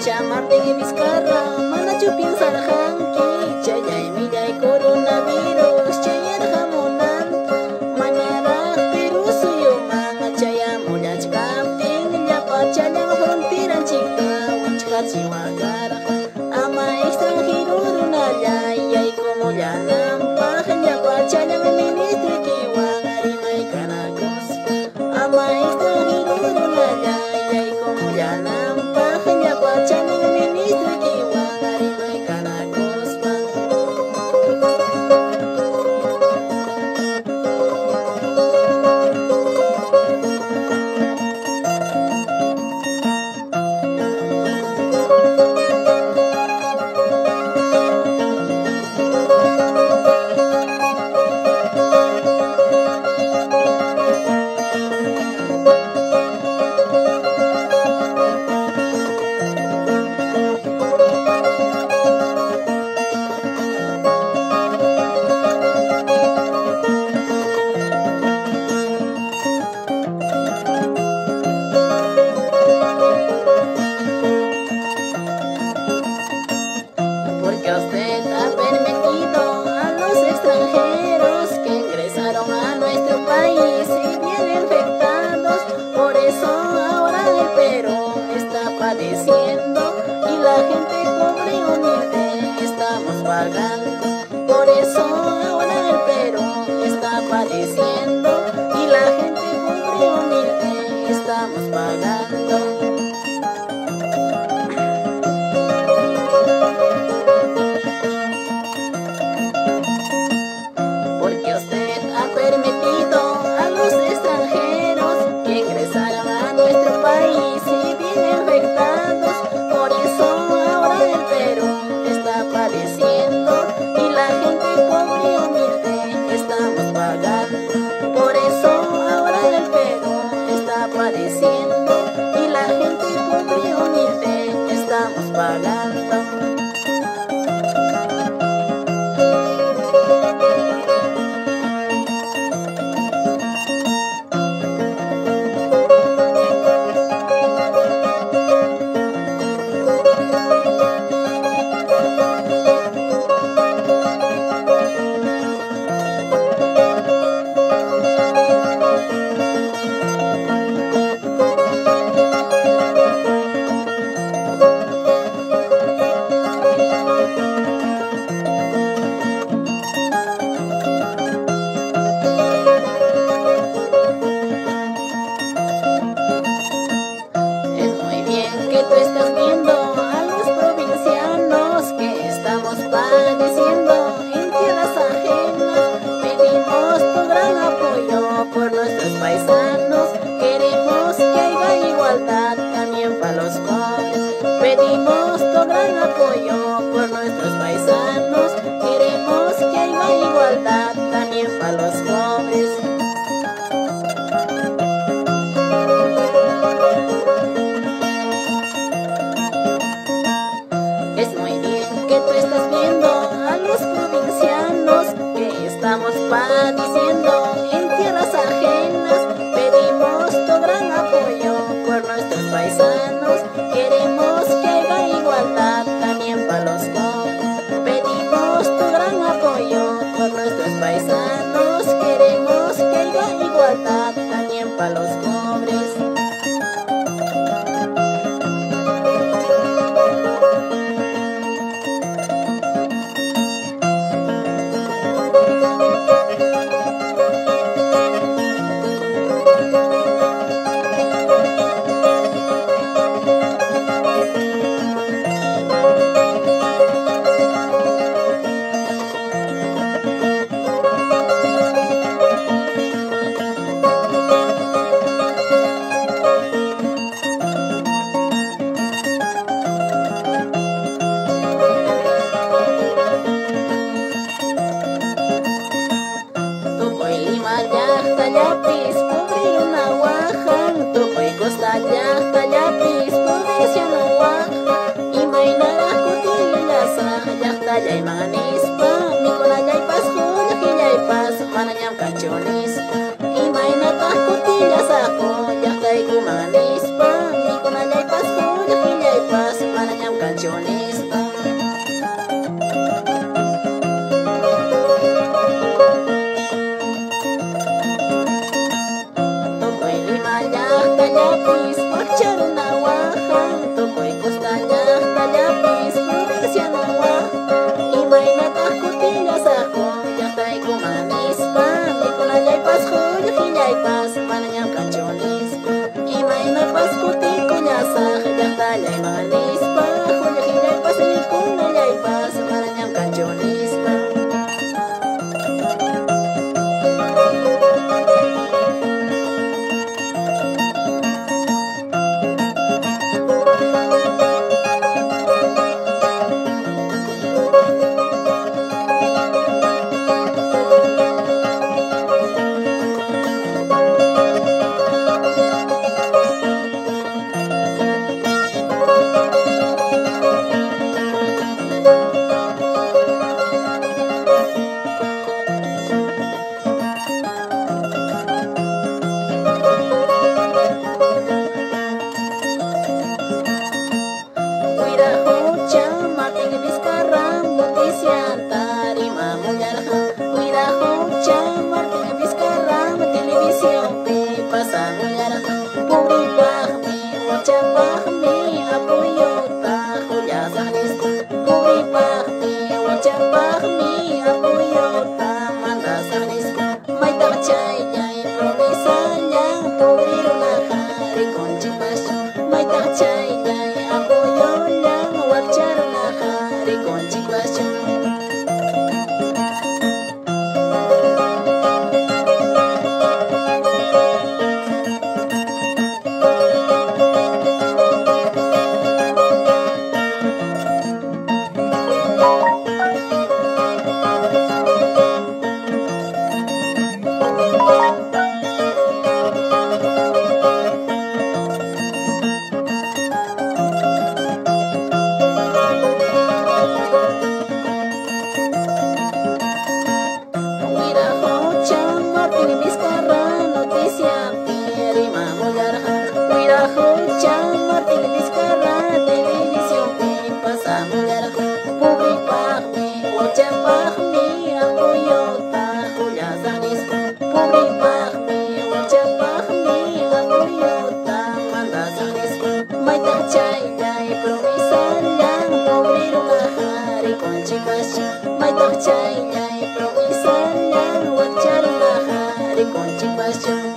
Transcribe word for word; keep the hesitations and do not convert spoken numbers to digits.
Chincha, Martín y Vizcarra, mana chupin sarjanki, chayay millay coronavirus, chayar jamunan, manara Perú suyuman, chaya mullachkaptin, llapa chayan frontiran chikta, winchkachiwakara, ama extranjero runallay, yay como llanampaj, llapa chayan ministro kiwan, arimay kanakos, ama extranjero runallay, yay como llanampaj, llapa chayan ministro kiwan, arimay kanakos. Porque usted ha permitido a los extranjeros que ingresaron a nuestro país y vienen infectados. Por eso ahora el Perú está padeciendo y la gente pobre y humilde estamos pagando. Por eso ahora el Perú está padeciendo y la gente pobre y humilde estamos pagando. Porque usted ha permitido a los extranjeros que ingresaran a nuestro país y vienen infectados. Por eso ahora el Perú está padeciendo y la gente pobre y humilde estamos pagando. Por eso ahora el Perú está padeciendo y la gente pobre y humilde estamos pagando. Que tú estás viendo a los provincianos que estamos padeciendo en tierras ajenas. Pedimos tu gran apoyo por nuestros paisanos. Queremos que haya igualdad también para los pobres. Pedimos tu gran apoyo por nuestros paisanos. Queremos que haya igualdad también para los pobres. Es muy bien que tú estás viendo a los provincianos que estamos padeciendo en tierras ajenas. Pedimos tu gran apoyo por nuestros paisanos. Queremos que haya igualdad también para los pobres. Pedimos tu gran apoyo por nuestros paisanos. Queremos que haya igualdad también para los pobres. llapis, wakcharuna wahan, tukuy kustallayta llapis, provincianawa. Imaynataq kutillasaqku, llaqtaykuman nispa, mikunallaypas qullqillaypas, manañam kanchu nispa. Imaynapas kutikullasaq, llaqtallayman nispa, qullqillaypas, mikunallaypas, manañam kanchu nispa. Maitaq chayñay provinciaña wakcharuna qhari kunchik paschu.